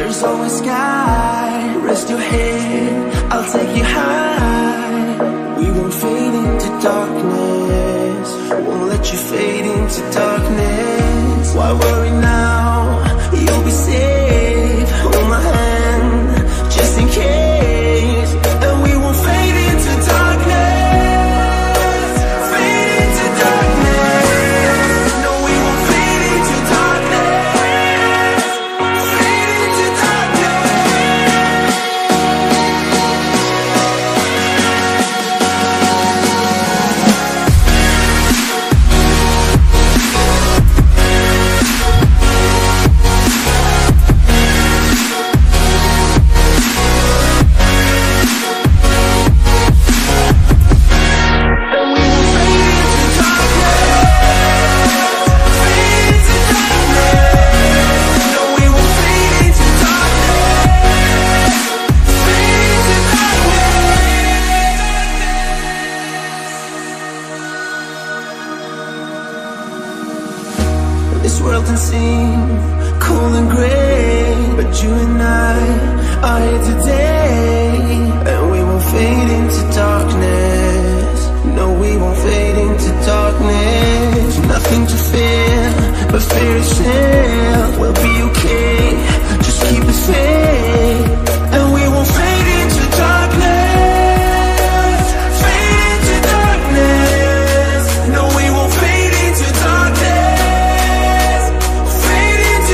There's always sky. Rest your head, I'll take you high. We won't fade into darkness. Won't let you fade into darkness. Why worry now? You'll be safe. Hold my hand, just in case. And we won't fade into darkness. Fade into darkness. No, we won't fade into darkness. Fade into darkness. This world can seem cold and gray, but you and I are here today. And we won't fade into darkness. No, we won't fade into darkness. Nothing to fear, but fear is fear. We'll be okay, just keep it faith. And we won't fade into darkness. Fade into darkness. No, we won't fade into darkness. Fade into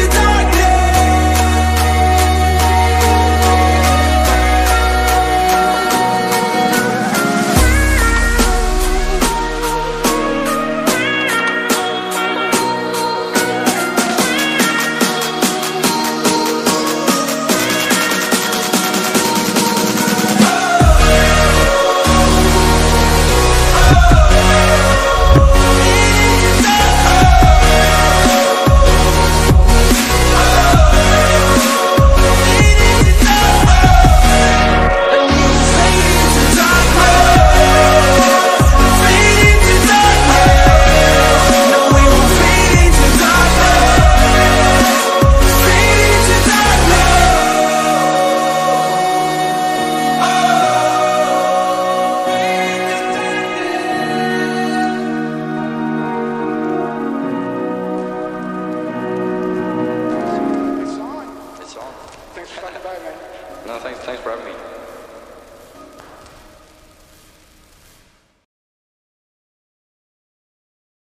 No, thanks for having me.